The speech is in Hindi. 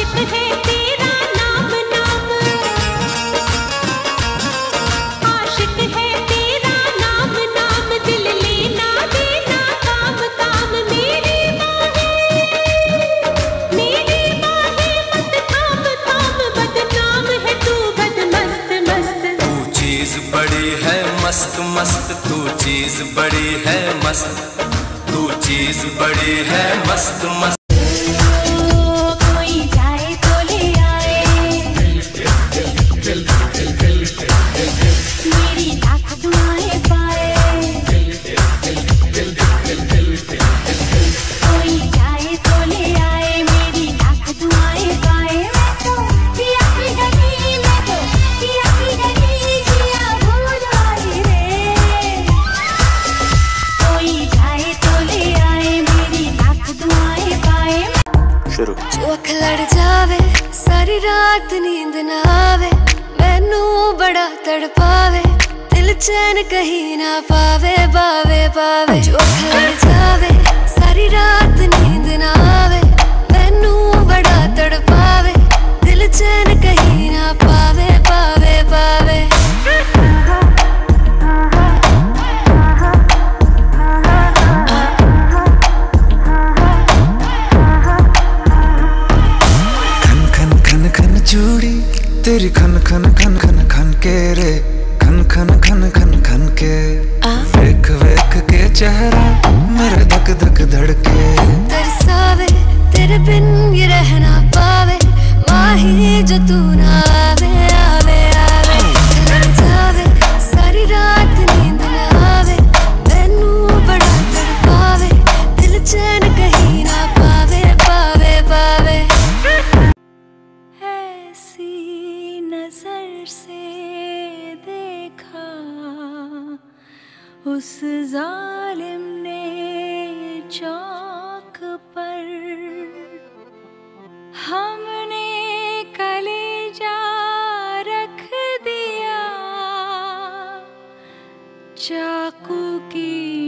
आशिक है तेरा नाम नाम, आशिक है तेरा नाम नाम, दिल लेना देना काम काम। मेरी बाहें मत थाम थाम, बदनाम है तू बद मस्त मस्त। तू चीज बड़ी है मस्त मस्त, तू चीज बड़ी है मस्त, तू चीज बड़ी है मस्त मस्त। जो अख लड़ जावे सारी रात नींद ना आवे, मैनू बड़ा तड़पावे, दिल चैन कहीं ना पावे पावे पावे। जो अख लड़ जावे सारी रात नींद ना आवे, मैनू बड़ा तड़पावे, दिल चैन कहीं ना पावे पावे पावे। चूड़ी तेरी खन खन खन खन खन के रे, खन खन खन खन खन के। वेख वेख के चेहरा मेरा धक धक धड़के। तरसावे तेरे बिन ये रहना पावे, माही जो तू ना आवे आवे आवे। लड़ जावे सारी रात नींद ना आवे, मैनू बड़ा तड़पावे, दिल चैन कहीं ना पावे पावे पावे। नजर से देखा उस जालिम ने चौक पर, हमने कलेजा रख दिया चाकू की